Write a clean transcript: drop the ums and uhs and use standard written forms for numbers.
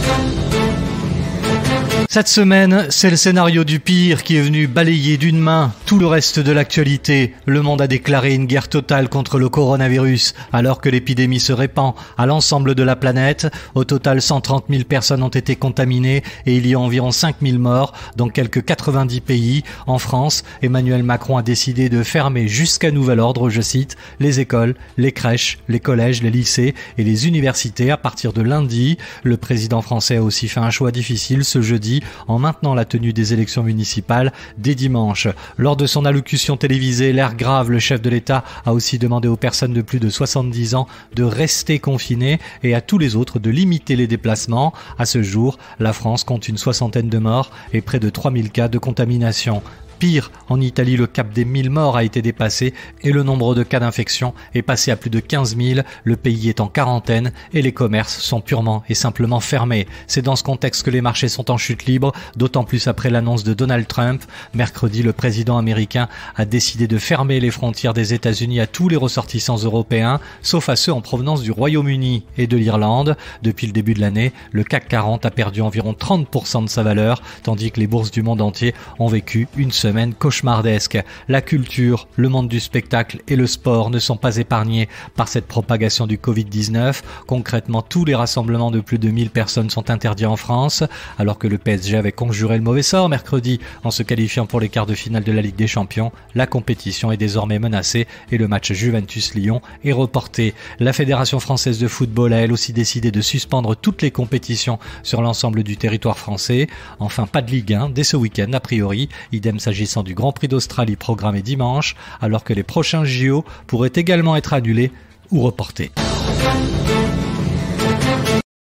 Cette semaine, c'est le scénario du pire qui est venu balayer d'une main tout le reste de l'actualité. Le monde a déclaré une guerre totale contre le coronavirus alors que l'épidémie se répand à l'ensemble de la planète. Au total, 130 000 personnes ont été contaminées et il y a environ 5 000 morts dans quelques 90 pays. En France, Emmanuel Macron a décidé de fermer jusqu'à nouvel ordre, je cite, les écoles, les crèches, les collèges, les lycées et les universités à partir de lundi. Le président français a aussi fait un choix difficile ce jeudi en maintenant la tenue des élections municipales dès dimanche. Lors de son allocution télévisée, l'air grave, le chef de l'État a aussi demandé aux personnes de plus de 70 ans de rester confinées et à tous les autres de limiter les déplacements. À ce jour, la France compte une 60aine de morts et près de 3000 cas de contamination. Pire, en Italie, le cap des 1000 morts a été dépassé et le nombre de cas d'infection est passé à plus de 15 000. Le pays est en quarantaine et les commerces sont purement et simplement fermés. C'est dans ce contexte que les marchés sont en chute libre, d'autant plus après l'annonce de Donald Trump. Mercredi, le président américain a décidé de fermer les frontières des États-Unis à tous les ressortissants européens, sauf à ceux en provenance du Royaume-Uni et de l'Irlande. Depuis le début de l'année, le CAC 40 a perdu environ 30% de sa valeur, tandis que les bourses du monde entier ont vécu une semaine cauchemardesque. La culture, le monde du spectacle et le sport ne sont pas épargnés par cette propagation du Covid-19. Concrètement, tous les rassemblements de plus de 1000 personnes sont interdits en France, alors que le PSG avait conjuré le mauvais sort mercredi en se qualifiant pour les quarts de finale de la Ligue des Champions. La compétition est désormais menacée et le match Juventus-Lyon est reporté. La Fédération française de football a elle aussi décidé de suspendre toutes les compétitions sur l'ensemble du territoire français. Enfin, pas de Ligue 1 dès ce week-end a priori. Idem s'agissant du Grand Prix d'Australie programmé dimanche, alors que les prochains JO pourraient également être annulés ou reportés.